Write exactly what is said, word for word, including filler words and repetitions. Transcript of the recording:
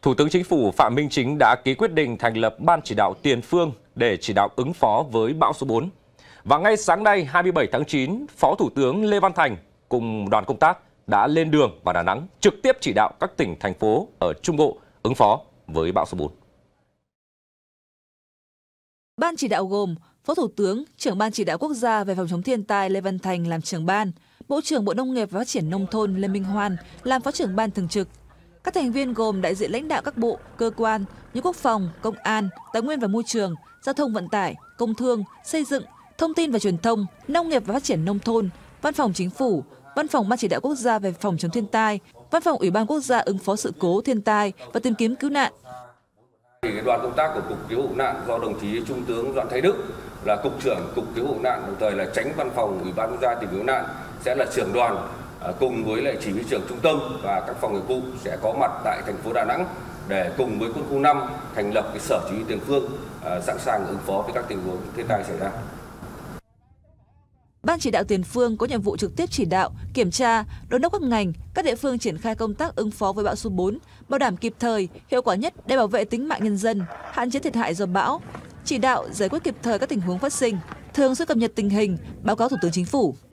Thủ tướng Chính phủ Phạm Minh Chính đã ký quyết định thành lập Ban chỉ đạo tiền phương để chỉ đạo ứng phó với bão số bốn. Và ngay sáng nay hai mươi bảy tháng chín, Phó Thủ tướng Lê Văn Thành cùng đoàn công tác đã lên đường vào Đà Nẵng trực tiếp chỉ đạo các tỉnh, thành phố ở Trung Bộ ứng phó với bão số bốn. Ban chỉ đạo gồm Phó Thủ tướng, trưởng Ban chỉ đạo quốc gia về phòng chống thiên tai Lê Văn Thành làm trưởng ban, Bộ trưởng Bộ Nông nghiệp và Phát triển Nông thôn Lê Minh Hoan làm Phó trưởng ban thường trực. Các thành viên gồm đại diện lãnh đạo các bộ, cơ quan như Quốc phòng, Công an, Tài nguyên và Môi trường, Giao thông vận tải, Công thương, Xây dựng, Thông tin và Truyền thông, Nông nghiệp và Phát triển Nông thôn, Văn phòng Chính phủ, Văn phòng Ban chỉ đạo quốc gia về phòng chống thiên tai, Văn phòng Ủy ban quốc gia ứng phó sự cố thiên tai và tìm kiếm cứu nạn. Đoàn công tác của Cục Cứu hộ nạn do đồng chí Trung tướng Doãn Thái Đức là Cục trưởng Cục Cứu hộ nạn, đồng thời là Chánh Văn phòng Ủy ban quốc gia tìm kiếm cứu nạn sẽ là trưởng đoàn, cùng với lại chỉ huy trưởng trung tâm và các phòng nghiệp vụ sẽ có mặt tại thành phố Đà Nẵng để cùng với quân khu năm thành lập cái sở chỉ huy tiền phương sẵn sàng ứng phó với các tình huống thiên tai xảy ra. Ban chỉ đạo tiền phương có nhiệm vụ trực tiếp chỉ đạo, kiểm tra, đôn đốc các ngành, các địa phương triển khai công tác ứng phó với bão số bốn, bảo đảm kịp thời, hiệu quả nhất để bảo vệ tính mạng nhân dân, hạn chế thiệt hại do bão, chỉ đạo giải quyết kịp thời các tình huống phát sinh, thường xuyên cập nhật tình hình, báo cáo Thủ tướng Chính phủ.